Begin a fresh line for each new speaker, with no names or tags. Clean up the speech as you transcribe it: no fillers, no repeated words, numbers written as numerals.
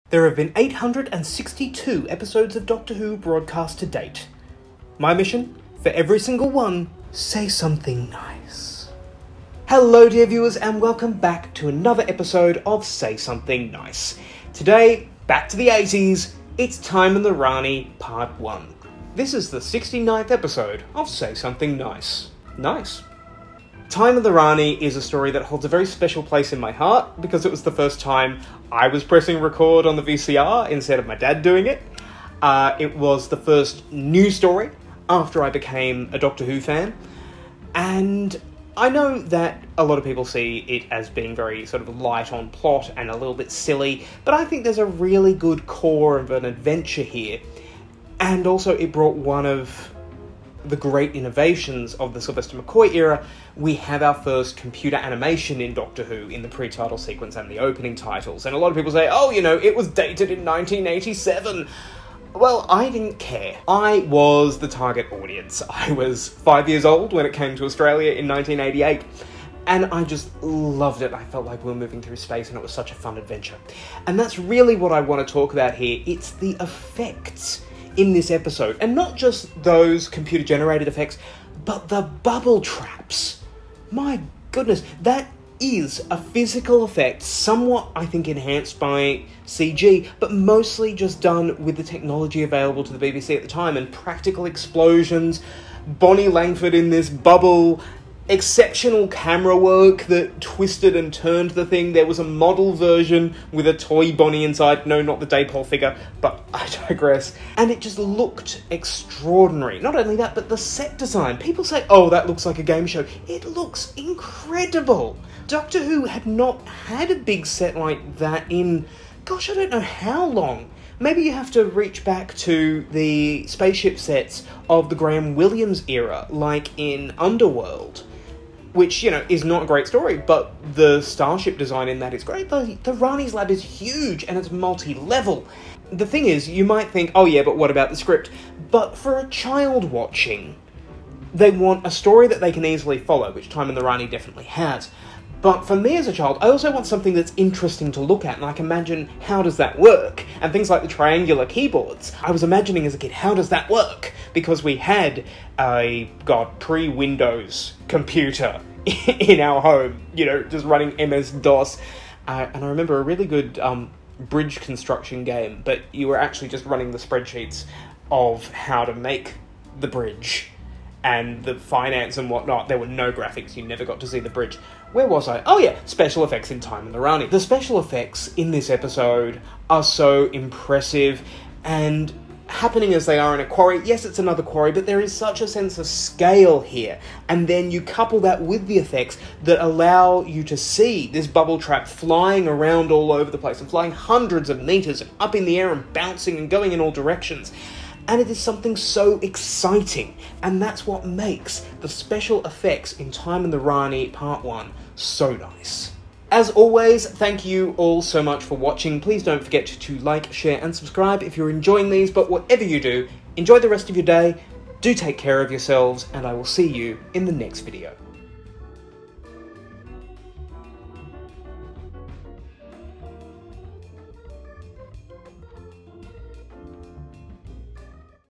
There have been 862 episodes of Doctor Who broadcast to date. My mission, for every single one, say something nice. Hello dear viewers and welcome back to another episode of Say Something Nice. Today, back to the 80s, it's Time in the Rani Part 1. This is the 69th episode of Say Something Nice. Nice. Time in the Rani is a story that holds a very special place in my heart because it was the first time I was pressing record on the VCR instead of my dad doing it. It was the first new story after I became a Doctor Who fan, and I know that a lot of people see it as being very sort of light on plot and a little bit silly, but I think there's a really good core of an adventure here, and also it brought one of the great innovations of the Sylvester McCoy era. We have our first computer animation in Doctor Who in the pre-title sequence and the opening titles. And a lot of people say, oh, you know, it was dated in 1987. Well, I didn't care. I was the target audience. I was 5 years old when it came to Australia in 1988. And I just loved it. I felt like we were moving through space and it was such a fun adventure. And that's really what I want to talk about here. It's the effects in this episode, and not just those computer-generated effects, but the bubble traps. My goodness, that is a physical effect, somewhat, I think, enhanced by CG, but mostly just done with the technology available to the BBC at the time, and practical explosions, Bonnie Langford in this bubble, exceptional camera work that twisted and turned the thing. There was a model version with a toy Bonnie inside. No, not the Daypole figure, but I digress. And it just looked extraordinary. Not only that, but the set design. People say, oh, that looks like a game show. It looks incredible. Doctor Who had not had a big set like that in, gosh, I don't know how long. Maybe you have to reach back to the spaceship sets of the Graham Williams era, like in Underworld, which, you know, is not a great story, but the starship design in that is great. The Rani's lab is huge, and it's multi-level. The thing is, you might think, oh yeah, but what about the script? But for a child watching, they want a story that they can easily follow, which Time in the Rani definitely has. But for me as a child, I also want something that's interesting to look at, and I can imagine, how does that work? And things like the triangular keyboards. I was imagining as a kid, how does that work? Because we had a, pre-Windows computer in our home, you know, just running MS-DOS. And I remember a really good bridge construction game, but you were actually just running the spreadsheets of how to make the bridge and the finance and whatnot. There were no graphics, you never got to see the bridge. Where was I? Oh yeah, special effects in Time in the Rani. The special effects in this episode are so impressive, and happening as they are in a quarry. Yes, it's another quarry, but there is such a sense of scale here. And then you couple that with the effects that allow you to see this bubble trap flying around all over the place, and flying hundreds of meters and up in the air and bouncing and going in all directions. And it is something so exciting, and that's what makes the special effects in Time in the Rani Part 1 so nice. As always, thank you all so much for watching. Please don't forget to like, share, and subscribe if you're enjoying these, but whatever you do, enjoy the rest of your day, do take care of yourselves, and I will see you in the next video.